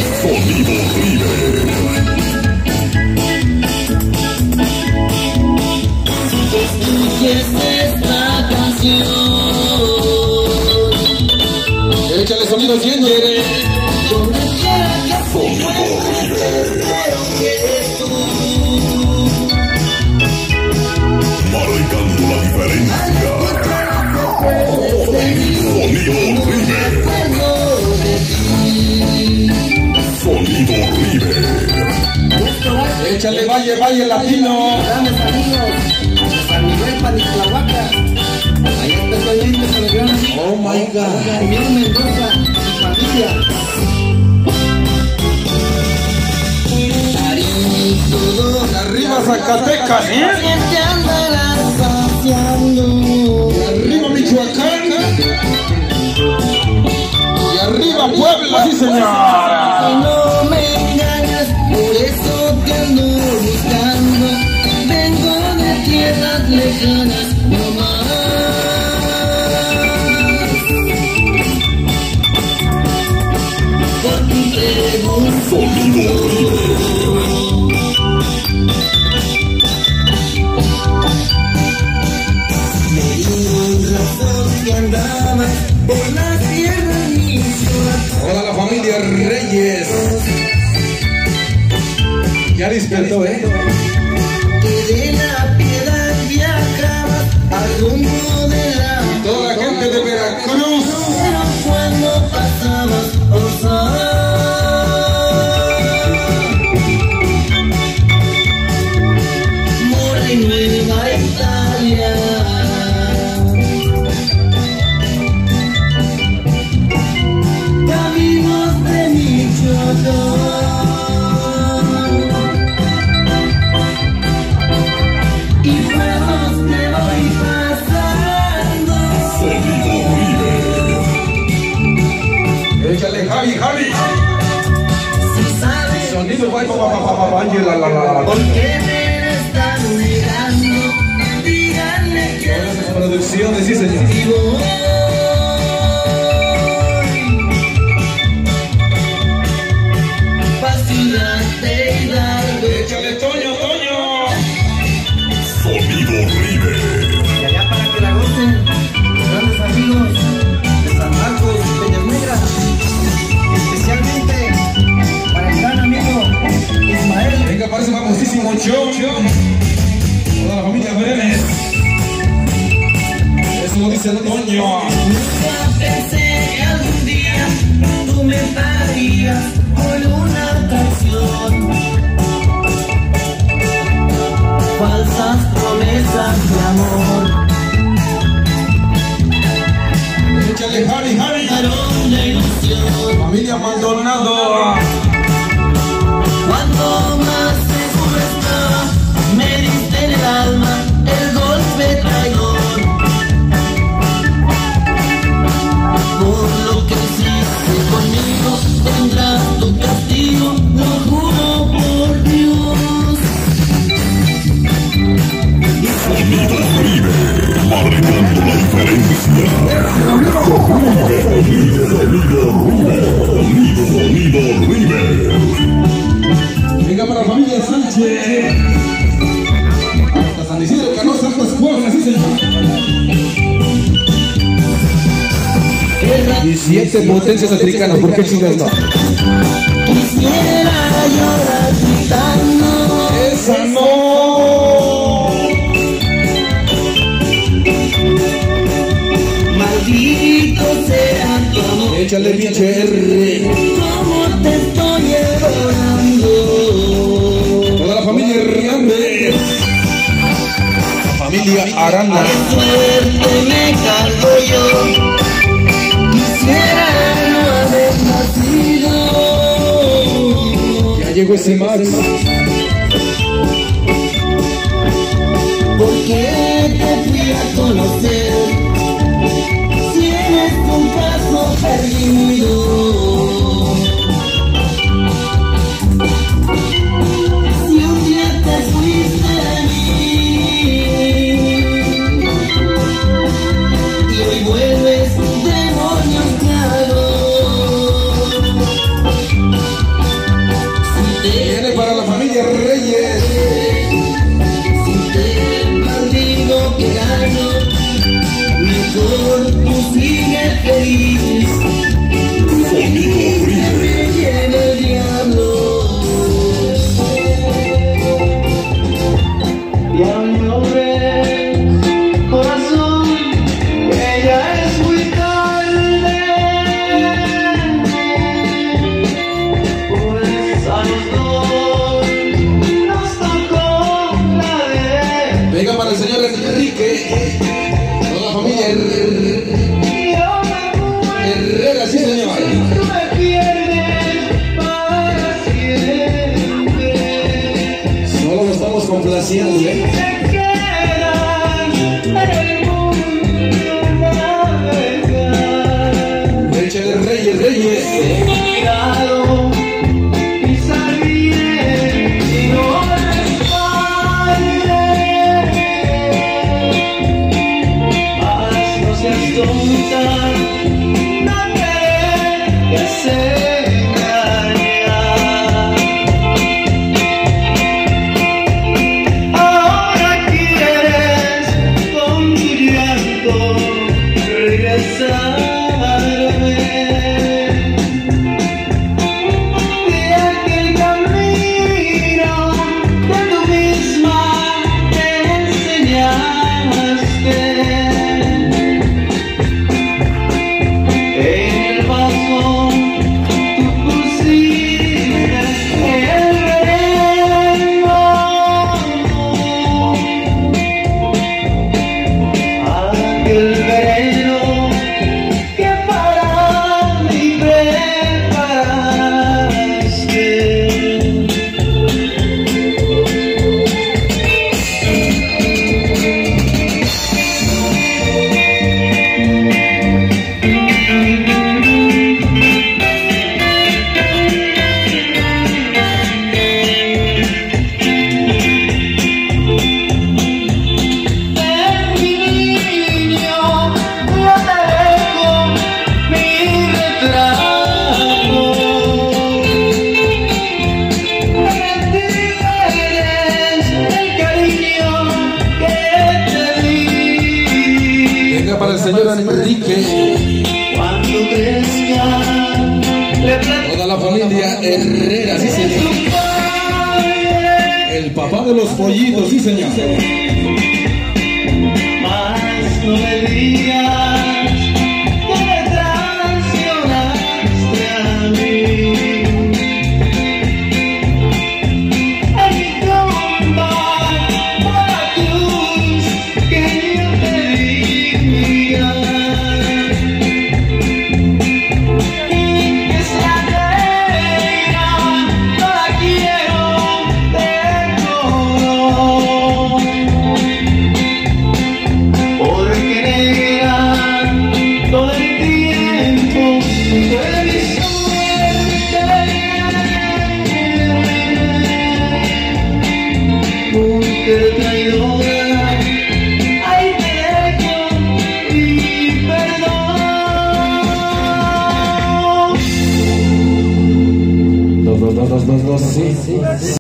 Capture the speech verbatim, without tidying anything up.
Sonido River. Escuches esta canción. Échale sonido siempre. Donde quiera que Sonido River. espero que tú Marcando la diferencia. Sonido River. Sonido River. Échale Valle, Valle Latino. Grandes amigos de San Miguel Panitlahuaca. Ahí especialmente con el gran amigo Oh my God. Miguel Mendoza y familia. Arriba Zacatecas, ¿eh? te andarás paseando. Arriba Michoacán. Y arriba Puebla, sí señora. No me engañas, por eso te ando buscando. Vengo de tierras lejanas, no más. Por ti pregunto. Sonido River. Me dio razón que andabas por la tierra misma. Hola la familia Reyes. Ya despertó, ¿eh? Que de la piedad viajabas al rumbo de la. Toda la gente de Veracruz. Pero cuando pasabas, osaba. Mora y Nueva Italia. Caminos de Michoacán. Y pueblos te voy pasando. Sonido River. Échale Javi, Javi. Si sabes Sonido Valle, Valle, la la la. por qué me están negando, díganle que Producciones, sí señor. vivo hoy. Pa' Ciudad de Hidalgo. Échale Toño, Toño. Sonido River. Y allá para que la gocen, los grandes amigos de San Marcos, Peñas Negras. Especialmente para el gran amigo Ismael. Venga, parece famosísimo show. Toda la familia Brenes. Eso lo dice Toño. Nunca pensé que algún día tú me pagarías por una canción. Falsas promesas de amor. Échale Javi, Javi. Varón de ilusión. Familia Maldonado. Cuando más seguro estaba, me diste en el alma el golpe traidor. Por lo que hiciste conmigo, tendrás tu castigo, lo juro por Dios. Sonido River. Marcando la diferencia. Sonido River. Sonido, sonido River. Venga para la familia Sánchez. Hasta San Isidro, Canoas, Santas Cuevas, sí señor. diecisiete potencias africanas, ¿por qué chingas no? Quisiera llorar gritando. ¡Esa no! Maldito sea tu amor. Échale pinche R. Como te estoy adorando. Toda la familia Hernández. Familia Aranda. Qué suerte me cargo yo. Quisiera no haber nacido. Ya llegó ese Max. Porque te fui a conocer. Si eres un paso perdido. Si un día te fuiste de mí. Y hoy vuelves, demonios te hago. Herrera, sí señor. Tú me pierdes para siempre. Solo lo estamos complaciendo, ¿eh? Se quedan en el mundo navegar. Leche de Reyes, Reyes. Cuidado, pisar bien y no respaldes. Mas no seas tonta, no te dejes engañar. Ahora quieres con tu llanto regresarme. De aquel camino que tú misma te enseñaste. En el vaso tú pusiste el veneno, aquel veneno que para mí preparaste. Venga para el señor Enrique. Cuando crezca, le platico Toda la familia Herrera, sí señor. su padre, El papá de los pollitos, sí señor. mas no me digas que me traicionaste a mí. Es mi tumba para tus que yo te diga. Y que sea negra, no la quiero de color. Porque negra todo el tiempo fue mi suerte. Mujer traidora, ahí te dejo mi perdón. Dos, dos, dos, dos, dos, dos, sí, sí.